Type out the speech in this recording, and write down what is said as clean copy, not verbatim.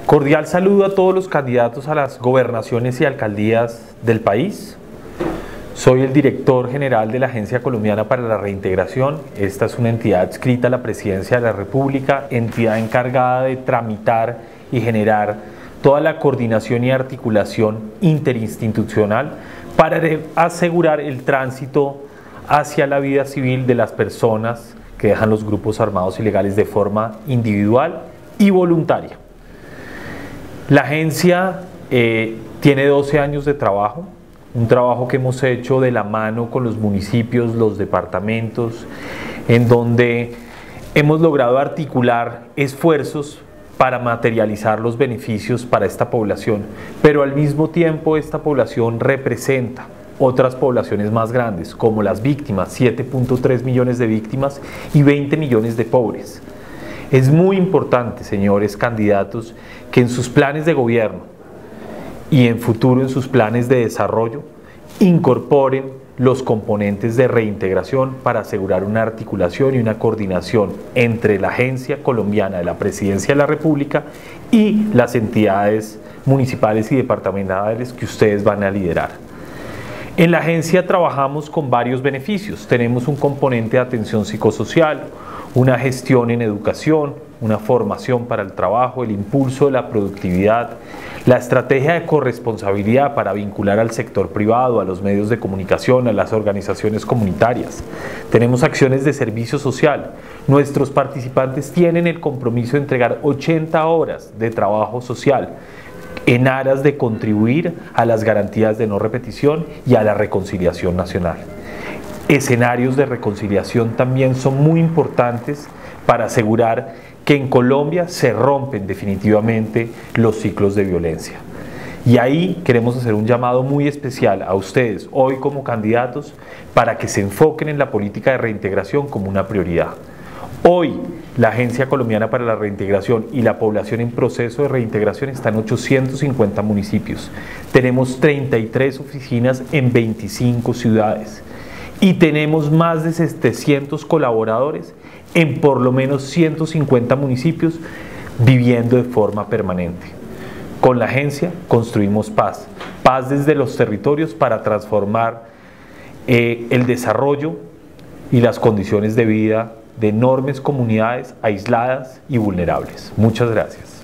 Cordial saludo a todos los candidatos a las gobernaciones y alcaldías del país. Soy el director general de la Agencia Colombiana para la Reintegración. Esta es una entidad adscrita a la Presidencia de la República, entidad encargada de tramitar y generar toda la coordinación y articulación interinstitucional para asegurar el tránsito hacia la vida civil de las personas que dejan los grupos armados ilegales de forma individual y voluntaria. La agencia tiene 12 años de trabajo, un trabajo que hemos hecho de la mano con los municipios, los departamentos, en donde hemos logrado articular esfuerzos para materializar los beneficios para esta población, pero al mismo tiempo esta población representa otras poblaciones más grandes, como las víctimas, 7.3 millones de víctimas y 20 millones de pobres. Es muy importante, señores candidatos, que en sus planes de gobierno y en futuro en sus planes de desarrollo incorporen los componentes de reintegración para asegurar una articulación y una coordinación entre la Agencia Colombiana de la Presidencia de la República y las entidades municipales y departamentales que ustedes van a liderar. En la agencia trabajamos con varios beneficios. Tenemos un componente de atención psicosocial, una gestión en educación, una formación para el trabajo, el impulso de la productividad, la estrategia de corresponsabilidad para vincular al sector privado, a los medios de comunicación, a las organizaciones comunitarias. Tenemos acciones de servicio social. Nuestros participantes tienen el compromiso de entregar 80 horas de trabajo social en aras de contribuir a las garantías de no repetición y a la reconciliación nacional. Escenarios de reconciliación también son muy importantes para asegurar que en Colombia se rompen definitivamente los ciclos de violencia. Y ahí queremos hacer un llamado muy especial a ustedes, hoy como candidatos, para que se enfoquen en la política de reintegración como una prioridad. Hoy, la Agencia Colombiana para la Reintegración y la población en proceso de reintegración está en 850 municipios. Tenemos 33 oficinas en 25 ciudades. Y tenemos más de 700 colaboradores en por lo menos 150 municipios viviendo de forma permanente. Con la agencia construimos paz, paz desde los territorios para transformar el desarrollo y las condiciones de vida de enormes comunidades aisladas y vulnerables. Muchas gracias.